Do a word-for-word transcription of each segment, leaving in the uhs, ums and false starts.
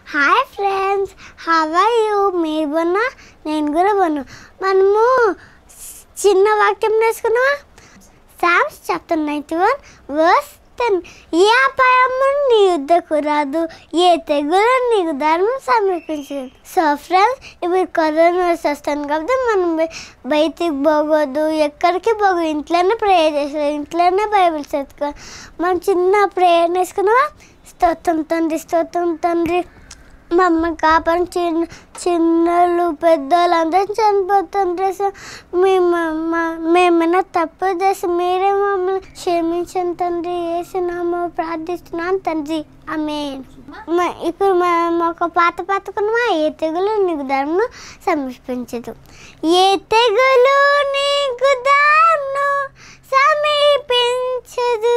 Hi friends, how are you? మీరు బాగున్నా, నేను కూడా బాగున్నా. మనము చిన్న వాక్యం నేర్చుకున్నామా? Psalms chapter ninety one verse ten. ఏ అపాయము నీ యుద్ధకు రాదు, ఏ తెగులు నీకు ధర్మం సమీపించదు. సో ఫ్రెండ్స్, ఇప్పుడు కరోనా వస్తాను కాబట్టి మనం బయటికి పోగొద్దు, ఎక్కడికి పోగు, ఇంట్లోనే ప్రేయర్ చేసేది, ఇంట్లోనే బైబిల్ చదువుకో. మనం చిన్న ప్రేయర్ నేర్చుకున్నామా? స్తోత్రం తండ్రి, స్తోత్రం తండ్రి, మా అమ్మ కాపాడు, చిన్న చిన్నలు పెద్దోళ్ళు అందరూ చనిపోతుండ్రి. మేము మేమైనా తప్పు చేసి మీరే మమ్మల్ని క్షమించండి తండ్రి, వేసినాము ప్రార్థిస్తున్నాను తండ్రి, ఆమేన్. ఇప్పుడు మనం ఒక పాత పాతకున్నామా? ఏ తెగులు నీకు ధర్మం సమీపించదు, ఏ తెగులు నీకు ధర్మం సమీపించదు,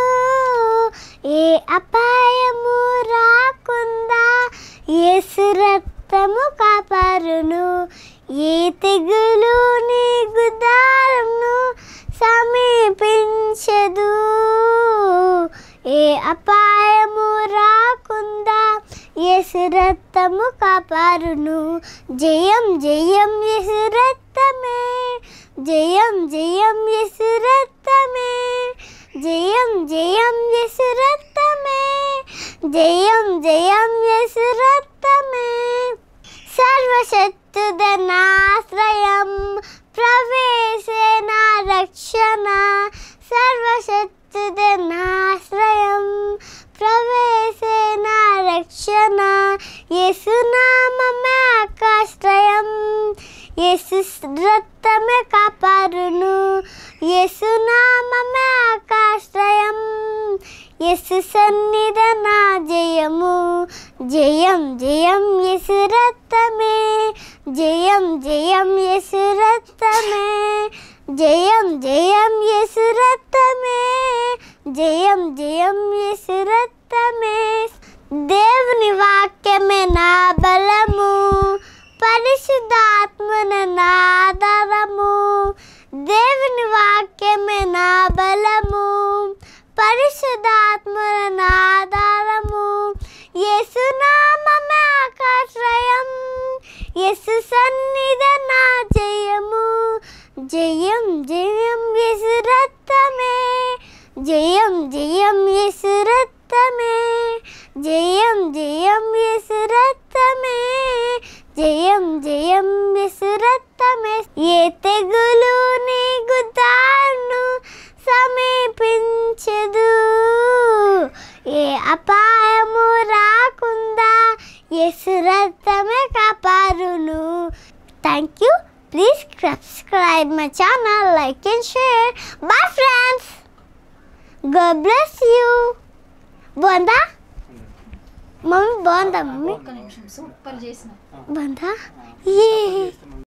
ఏ అపాయము రాకుండా యేసు రక్తము కాపారును, ఏ తెగులు నీకు ధర్మము సమీపించదు, ఏ అపాయము రాకుండా యేసు రక్తము కాపారును. జయం జయం యేసు రక్తమే, జయం జయం యేసు రక్తమే, జయం జయం యేసు రక్తమే, జయం జయం యేసు రక్తమే. సర్వశక్తుడనాశ్రయం ప్రవేశే నా రక్షణ, సర్వశక్తుడనాశ్రయం ప్రవేశే నా రక్షణ. యేసు నామమే ఆకాశ్రయం, యేసు రక్తమే కాపారును, యేసు నామమే ఆకాశ్రయం, యేసు సన్నిధి నా జయము. జయం జయం యేసు రక్తమే, జయం జయం యేసు రక్తమే, జయం జయం యేసు రక్తమే, జయం జయం యేసు రక్తమే. దేవుని వాక్యమే నా బలము, పరిశుద్ధాత్మనే నా ఆధారము, దేవుని వాక్యమే నా బలము, పరిశుద్ధాత్మనే నా ఆధారము, యేసు నామమే ఆకాశ్రయం, యేసు సన్నిధి నా జయము. జయం జయం యేసు రక్తమే, జయం జయం యేసు రక్తమే, జయం జయం యేసు రక్తమే, జయం జయం యేసు రక్తమే. ఏ తెగులు నీకు తాను సమీపించదు, ఏ అపాయము రాకుండా యేసు రక్తమే కాపారును. Thank you. Please subscribe my channel, like and share. Bye friends, god bless you. బాగుందా మమ్మీ? బాగుందా మమ్మీ? సూపర్ చేసిన బాగుందా? ఏ